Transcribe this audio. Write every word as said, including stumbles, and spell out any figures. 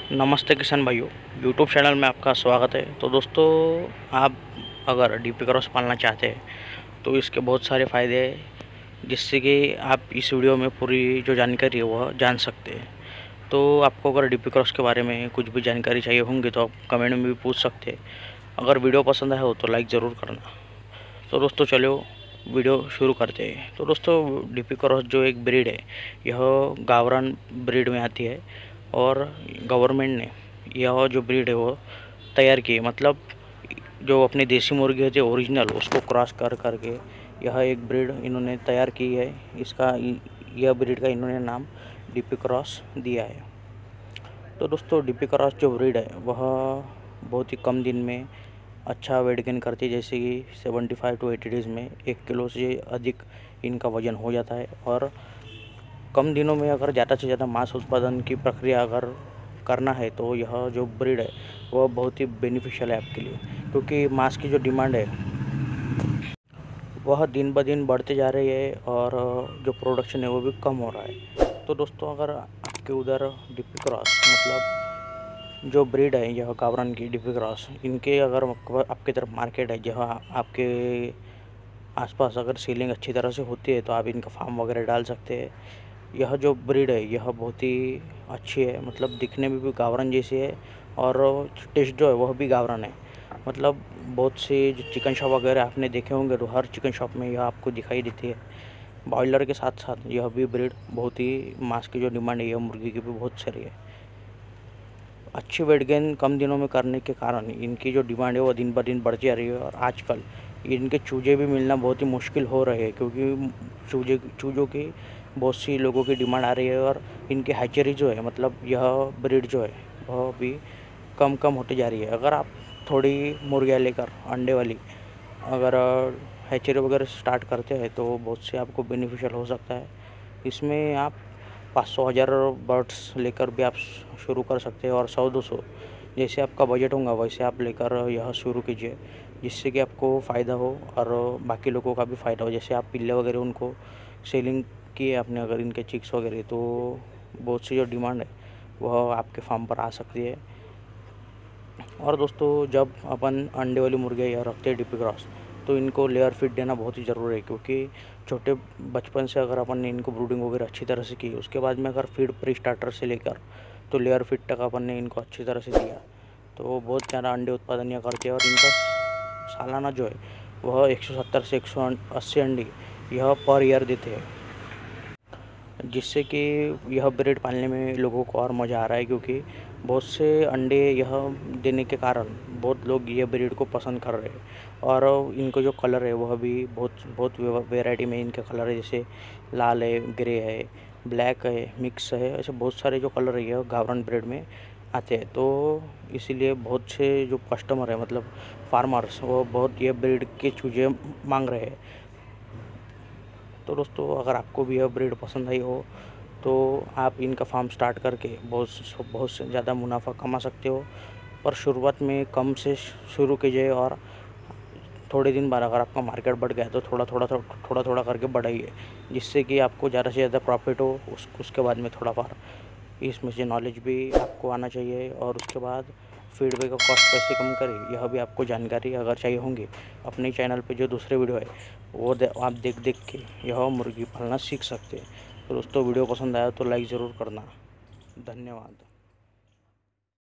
नमस्ते किसान भाइयों, यूट्यूब चैनल में आपका स्वागत है। तो दोस्तों, आप अगर डीपी क्रॉस पालना चाहते हैं तो इसके बहुत सारे फ़ायदे हैं, जिससे कि आप इस वीडियो में पूरी जो जानकारी है वह जान सकते हैं। तो आपको अगर डीपी क्रॉस के बारे में कुछ भी जानकारी चाहिए होंगी तो आप कमेंट में भी पूछ सकते हैं। अगर वीडियो पसंद आए हो तो लाइक ज़रूर करना। तो दोस्तों चलो वीडियो शुरू करते हैं। तो दोस्तों, डीपी क्रॉस जो एक ब्रीड है, यह गावरान ब्रीड में आती है और गवर्नमेंट ने यह जो ब्रीड है वो तैयार की है। मतलब जो अपनी देसी मुर्गी होती है ओरिजिनल, उसको क्रॉस कर करके यह एक ब्रीड इन्होंने तैयार की है। इसका यह ब्रीड का इन्होंने नाम डीपी क्रॉस दिया है। तो दोस्तों, डीपी क्रॉस जो ब्रीड है वह बहुत ही कम दिन में अच्छा वेट गेन करती है, जैसे कि seventy five to eighty days में एक किलो से अधिक इनका वज़न हो जाता है। और कम दिनों में अगर ज़्यादा से ज़्यादा मांस उत्पादन की प्रक्रिया अगर करना है तो यह जो ब्रीड है वह बहुत ही बेनिफिशियल है आपके लिए, क्योंकि मांस की जो डिमांड है वह दिन ब दिन बढ़ते जा रही है और जो प्रोडक्शन है वो भी कम हो रहा है। तो दोस्तों, अगर आपके उधर डीपी क्रॉस मतलब जो ब्रीड है यह गावरान की डीपी क्रॉस, इनके अगर आपकी तरफ मार्केट है, जहाँ आपके आसपास अगर सेलिंग अच्छी तरह से होती है तो आप इनका फार्म वगैरह डाल सकते हैं। यह जो ब्रीड है यह बहुत ही अच्छी है, मतलब दिखने में भी गावरान जैसी है और टेस्ट जो है वह भी गावरान है। मतलब बहुत से जो चिकन शॉप वगैरह आपने देखे होंगे तो हर चिकन शॉप में यह आपको दिखाई देती है। बॉयलर के साथ साथ यह भी ब्रीड बहुत ही मांस की जो डिमांड है यह मुर्गी की भी बहुत सारी है। अच्छी वेट गेन कम दिनों में करने के कारण इनकी जो डिमांड है वो दिन ब दिन बढ़ती जा रही है। और आजकल इनके चूजे भी मिलना बहुत ही मुश्किल हो रहे हैं, क्योंकि चूजे चूज़ों की बहुत सी लोगों की डिमांड आ रही है और इनकी हैचरी जो है, मतलब यह ब्रीड जो है वह भी कम कम होती जा रही है। अगर आप थोड़ी मुर्गियाँ लेकर अंडे वाली अगर हैचरी वगैरह स्टार्ट करते हैं तो बहुत से आपको बेनिफिशियल हो सकता है। इसमें आप पाँच सौ हज़ार बर्ड्स लेकर भी आप शुरू कर सकते हैं और सौ दो सौ जैसे आपका बजट होगा वैसे आप लेकर यह शुरू कीजिए, जिससे कि आपको फ़ायदा हो और बाकी लोगों का भी फ़ायदा हो। जैसे आप पिल्ले वगैरह उनको सेलिंग किए आपने अगर इनके चिक्स वगैरह, तो बहुत सी जो डिमांड है वह आपके फार्म पर आ सकती है। और दोस्तों, जब अपन अंडे वाली मुर्गियाँ या रखते हैं डीपी क्रॉस तो इनको लेयर फीड देना बहुत ही ज़रूरी है, क्योंकि छोटे बचपन से अगर अपन ने इनको ब्रूडिंग वगैरह अच्छी तरह से की, उसके बाद में अगर फीड प्री स्टार्टर से लेकर तो लेयर फीड तक अपन ने इनको अच्छी तरह से दिया तो वो बहुत ज़्यादा अंडे उत्पादन यह करते हैं। और इनका सालाना जो है वह एक सौ सत्तर से एक सौ अस्सी अंडे यह पर ईयर देते हैं, जिससे कि यह ब्रीड पालने में लोगों को और मज़ा आ रहा है, क्योंकि बहुत से अंडे यह देने के कारण बहुत लोग ये ब्रीड को पसंद कर रहे हैं। और इनको जो कलर है वह भी बहुत बहुत वैरायटी में इनके कलर है, जैसे लाल है, ग्रे है, ब्लैक है, मिक्स है, ऐसे बहुत सारे जो कलर है यह गावरान ब्रीड में आते हैं। तो इसीलिए बहुत से जो कस्टमर है, मतलब फार्मर्स, वो बहुत ये ब्रीड के चूजे मांग रहे हैं। तो दोस्तों, अगर आपको भी यह ब्रीड पसंद आई हो तो आप इनका फार्म स्टार्ट करके बहुत बहुत से ज़्यादा मुनाफा कमा सकते हो। पर शुरुआत में कम से शुरू कीजिए और थोड़े दिन बाद अगर आपका मार्केट बढ़ गया तो थोड़ा थोड़ा थोड़ा थोड़ा करके बढ़ाइए, जिससे कि आपको ज़्यादा से ज़्यादा प्रॉफिट हो। उस उसके बाद में थोड़ा बार इसमें से नॉलेज भी आपको आना चाहिए और उसके बाद फीडबैक का कॉस्ट कैसे कम करें यह भी आपको जानकारी अगर चाहिए होंगी, अपने चैनल पे जो दूसरे वीडियो है वो आप देख देख के यह मुर्गी पालना सीख सकते हैं। तो दोस्तों, वीडियो पसंद आया तो लाइक ज़रूर करना। धन्यवाद।